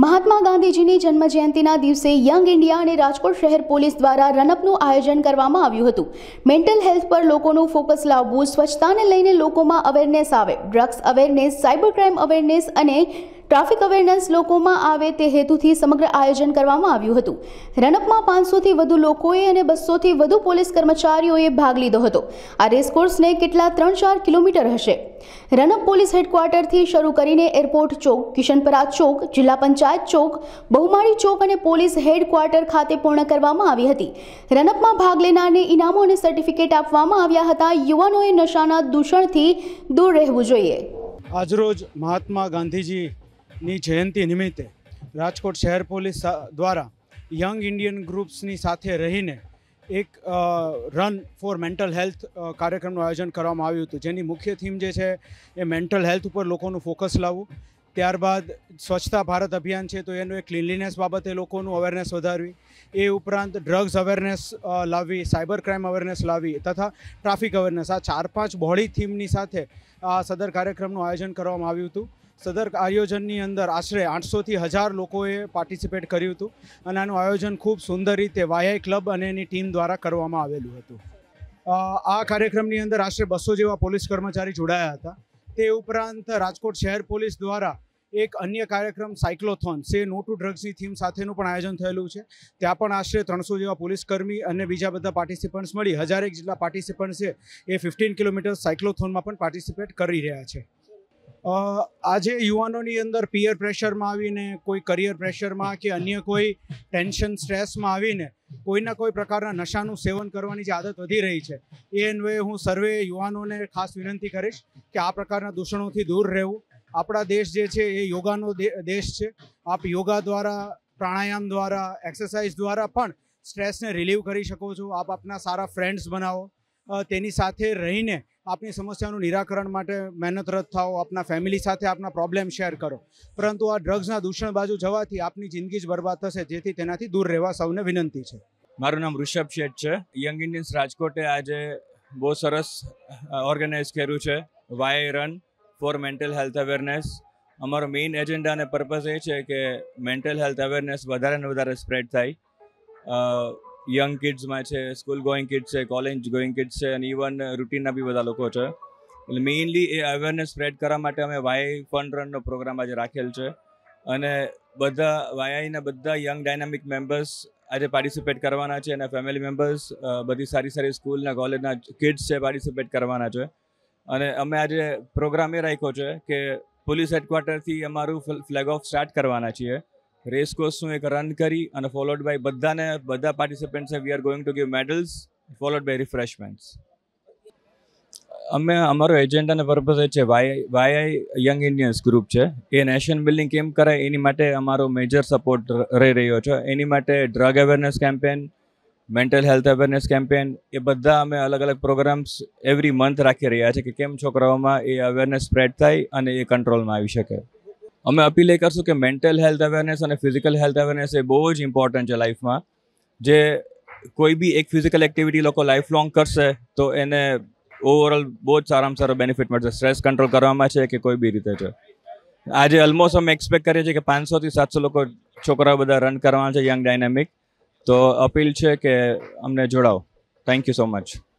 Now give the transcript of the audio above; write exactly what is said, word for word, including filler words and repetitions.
મહાત્મા ગાંધીજીની જન્મ જયંતિના દિવસે યંગ ઇન્ડિયા અને રાજકોટ શહેર પોલીસ દ્વારા રનઅપનું આયોજન કરવામાં આવ્યું હતું। મેન્ટલ હેલ્થ પર લોકોનું ફોકસ લાવવું, સ્વચ્છતાને લઈને લોકોમાં અવેરનેસ આવે, drugs awareness, cyber crime awareness અને ટ્રાફિક અવેરનેસ લોકોમાં આવે તે હેતુથી સમગ્ર આયોજન કરવામાં આવ્યું હતું। રનઅપમાં પાંચસોથી વધુ લોકોએ અને બસોથી વધુ પોલીસ કર્મચારીઓએ ભાગ લીધો હતો। આ રેસકોર્સને કેટલા ત્રણ ચાર કિલોમીટર હશે। રનઅપ પોલીસ હેડક્વાર્ટરથી શરૂ કરીને એરપોર્ટ ચોક, કિશનપરા ચોક, જિલ્લા પંચાયત ચોક, બહુમાળી ચોક અને પોલીસ હેડક્વાર્ટર ખાતે પૂર્ણ કરવામાં આવી હતી। રનઅપમાં ભાગ લેનારને ઇનામો અને સર્ટિફિકેટ આપવામાં આવ્યા હતા। યુવાનોએ નશાના દૂષણથી દૂર રહેવું જોઈએ। આજરોજ મહાત્મા ગાંધીજી ની જયંતિ નિમિત્તે રાજકોટ શહેર પોલીસ દ્વારા યંગ ઇન્ડિયન ગ્રુપ્સની સાથે રહીને એક રન ફોર મેન્ટલ હેલ્થ કાર્યક્રમનું આયોજન કરવામાં આવ્યું હતું, જેની મુખ્ય થીમ જે છે એ મેન્ટલ હેલ્થ ઉપર લોકોનું ફોકસ લાવવું। ત્યારબાદ સ્વચ્છતા ભારત અભિયાન છે તો એનું એક ક્લીનલીનેસ બાબતે લોકોનું અવેરનેસ વધારવી, એ ઉપરાંત ડ્રગ્સ અવેરનેસ લાવવી, સાયબર ક્રાઇમ અવેરનેસ લાવવી તથા ટ્રાફિક અવેરનેસ, આ ચાર પાંચ બોડી થીમની સાથે આ સદર કાર્યક્રમનું આયોજન કરવામાં આવ્યું હતું। સદર આયોજનની અંદર આશરે આઠસોથી હજાર લોકોએ પાર્ટિસિપેટ કર્યું હતું અને આનું આયોજન ખૂબ સુંદર રીતે વાયઆઈ ક્લબ અને એની ટીમ દ્વારા કરવામાં આવેલું હતું। આ કાર્યક્રમની અંદર આશરે બસો જેવા પોલીસ કર્મચારી જોડાયા હતા। તે ઉપરાંત રાજકોટ શહેર પોલીસ દ્વારા એક અન્ય કાર્યક્રમ સાયક્લોથોન સે નો ટુ ડ્રગ્સની થીમ સાથેનું પણ આયોજન થયેલું છે। ત્યાં પણ આશરે ત્રણસો જેવા પોલીસ કર્મી અને બીજા બધા પાર્ટિસિપન્ટ્સ મળી હજારેક જેટલા પાર્ટિસિપન્ટ્સ છે એ ફિફ્ટીન કિલોમીટર સાયક્લોથોનમાં પણ પાર્ટિસિપેટ કરી રહ્યા છે। આજે યુવાનોની અંદર પિયર પ્રેશરમાં આવીને, કોઈ કરિયર પ્રેશરમાં કે અન્ય કોઈ ટેન્શન સ્ટ્રેસમાં આવીને કોઈના કોઈ પ્રકારના નશાનું સેવન કરવાની જે આદત વધી રહી છે, એ અન્વયે હું સર્વે યુવાનોને ખાસ વિનંતી કરીશ કે આ પ્રકારના દૂષણોથી દૂર રહેવું। આપણા દેશ જે છે એ યોગાનો દેશ છે। આપ યોગા દ્વારા, પ્રાણાયામ દ્વારા, એક્સરસાઇઝ દ્વારા પણ સ્ટ્રેસને રિલીવ કરી શકો છો। આપ આપના સારા ફ્રેન્ડ્સ બનાવો, તેની સાથે રહીને આપની સમસ્યાનું નિરાકરણ માટે મહેનતરત થાઓ, આપના ફેમિલી સાથે આપના પ્રોબ્લેમ શેર કરો, પરંતુ આ ડ્રગ્સના દૂષણ બાજુ જવાથી આપની જિંદગી જ બરબાદ થશે, જેથી તેનાથી દૂર રહેવા સૌને વિનંતી છે। મારું નામ ઋષભ શેઠ છે। યંગ ઇન્ડિયન્સ રાજકોટે આજે બહુ સરસ ઓર્ગેનાઇઝ કર્યું છે Y run for mental health awareness. અમારો મેઇન એજન્ડા અને પર્પઝ એ છે કે મેન્ટલ હેલ્થ અવેરનેસ વધારે ને વધારે સ્પ્રેડ થાય। યંગ કિડ્સમાં છે, સ્કૂલ ગોઈંગ કિડ્સ છે, કોલેજ ગોઈંગ કિડ્સ છે અને ઇવન રૂટીનના બી બધા લોકો છે। એટલે મેઇનલી એ અવેરનેસ સ્પ્રેડ કરવા માટે અમે વાય ફન રનનો પ્રોગ્રામ આજે રાખેલ છે અને બધા વાયઆઈના બધા યંગ ડાયનામિક મેમ્બર્સ આજે પાર્ટિસિપેટ કરવાના છે અને ફેમિલી મેમ્બર્સ બધી સારી સારી સ્કૂલના કોલેજના કિડ્સ છે પાર્ટિસિપેટ કરવાના છે। અને અમે આજે પ્રોગ્રામ એ રાખ્યો છે કે પોલીસ હેડક્વાર્ટરથી અમારું ફ્લેગ ઓફ સ્ટાર્ટ કરવાના છીએ। રેસ કોર્સનું એક રન કરી અને ફોલોડ બાય બધાને બધા પાર્ટિસિપન્ટ્સે we are going to give medals followed by refreshments. અમે અમારો એજન્ડા અને પર્પઝ એ છે Y YI young Indians group છે એ નેશન બિલ્ડિંગ કેમ કરાય એની માટે અમારો મેજર સપોર્ટ રહી રહ્યો છે। એની માટે drug awareness campaign, mental health awareness campaign, એ બધા અમે અલગ અલગ પ્રોગ્રામ્સ એવરી મંથ રાખી રહ્યા છે કે કેમ છોકરાઓમાં એ અવેરનેસ સ્પ્રેડ થાય અને એ કંટ્રોલમાં આવી શકે। અમે અપીલ એ કરશું કે મેન્ટલ હેલ્થ અવેરનેસ અને ફિઝિકલ હેલ્થ અવેરનેસ એ બહુ જ ઇમ્પોર્ટન્ટ છે લાઈફમાં। જે કોઈ બી એક ફિઝિકલ એક્ટિવિટી લોકો લાઈફ લોંગ કરશે તો એને ઓવરઓલ બહુ જ સારામાં સારો બેનિફિટ મળશે, સ્ટ્રેસ કંટ્રોલ કરવામાં છે કે કોઈ બી રીતે છે। આજે ઓલમોસ્ટ અમે એક્સપેક્ટ કરીએ છીએ કે પાંચસોથી સાતસો લોકો છોકરાઓ બધા રન કરવાના છે યંગ ડાયનામિક। તો અપીલ છે કે અમને જોડાઓ। Thank you so much.